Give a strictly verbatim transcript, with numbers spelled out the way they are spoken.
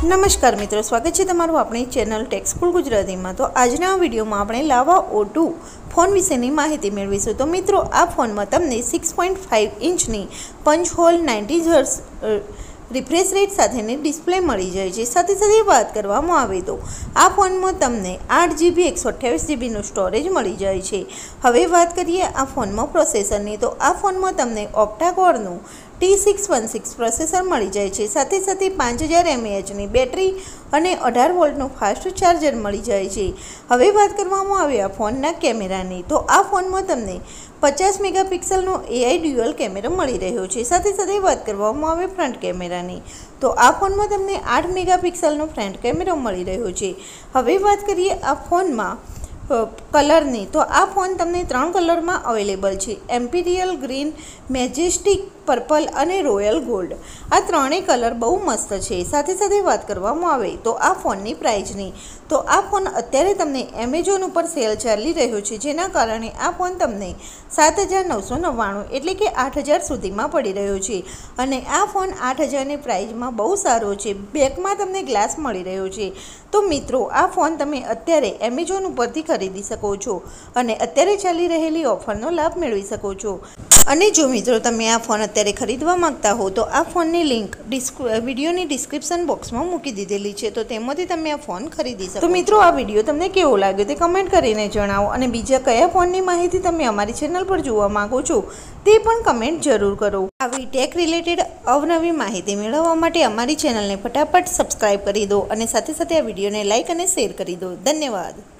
नमस्कार मित्रों, स्वागत है तमारू अपनी चेनल टेक स्कूल गुजराती में। तो आज विडियो में आपणे लावा ओ टू फोन विशेनी माहिती मेळवीशुं। तो मित्रों, आ फोन में तमने सिक्स पॉइंट फाइव इंचनी punch hole ninety hertz refresh rate साथेनी डिस्प्ले मळी जाय छे। साथे साथे बात करवामां आवे तो आ फोन में तमने आठ जीबी एक सौ अठावीस जीबी स्टोरेज मळी जाय छे। हवे बात करिए आ फोन में प्रोसेसरनी, तो आ फोन में तमने ऑक्टा कोरनुं T six one six processor मळी जाय छे। साथे साथे पांच हज़ार एमएएचनी बेटरी अने अठार वोल्टनुं फास्ट चार्जर मळी जाय छे। हवे बात करवामां आवे आ फोनना केमेरानी, तो आ फोन में तमने पचास मेगापिक्सलनो एआई ड्युअल केमेरा मळी रह्यो छे। साथे साथे बात करवामां आवे फ्रंट केमेरानी, तो आ फोन में तमने आठ मेगापिक्सलनो फ्रंट केमेरा मळी रह्यो छे। हवे बात करिए आ फोन में कलरनी, तो आ फोन तमने त्रण कलर में अवेलेबल है। एम्पीरियल ग्रीन, मेजेस्टिक पर्पल अने रॉयल गोल्ड, आ त्रणेय कलर बहु मस्त है। साथे साथे बात करवामां आवे तो आ फोननी प्राइसनी, तो आ फोन अत्यारे तमने एमेजोन पर सेल चाली रह्यो छे, जेना कारणे आ फोन तमने सात हज़ार नौ सौ नव्वाणु एटले के आठ हज़ार सुधी में पड़ी रह्यो छे। अने आ फोन आठ हज़ार नी प्राइस में बहु सारो छे। बेक में तमने ग्लास मळी रह्यो छे। तो मित्रों, आ फोन तमे अत्यारे एमेजोन परथी खरीदी शको छो अने अत्यारे चाली रहेली ऑफरनो लाभ मेळवी शको छो। अने जो मित्रों तमे आ फोन अत्यारे खरीदवा मांगता हो तो आ फोननी लिंक विडियोनी डिस्क्रिप्शन बॉक्स में मूकी दीधेली छे, तो तेमांथी तमे आ फोन खरीदी शको। तो मित्रों, आ विडियो तमने केवो लाग्यो ते कमेंट करीने जणावो अने बीजा कया फोननी माहिती तमे अमारी चेनल पर जोवा मांगो छो ते पण कमेंट जरूर करो। आवी टेक रिलेटेड अवनवी माहिती मेळववा माटे अमारी चेनलने फटाफट सब्सक्राइब करी दो अने साथे साथे आ विडियोने लाइक अने शेर करी दो। धन्यवाद।